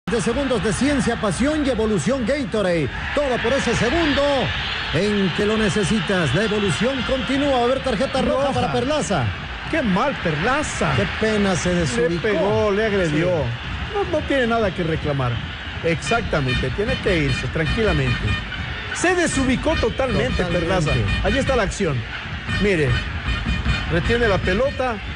De segundos de ciencia, pasión y evolución Gatorade. Todo por ese segundo en que lo necesitas. La evolución continúa. A ver, tarjeta roja para Perlaza. Qué mal Perlaza. Qué pena, se desubicó. Le pegó, le agredió. Sí. No tiene nada que reclamar. Exactamente, tiene que irse tranquilamente. Se desubicó totalmente Perlaza. Allí está la acción. Mire, retiene la pelota.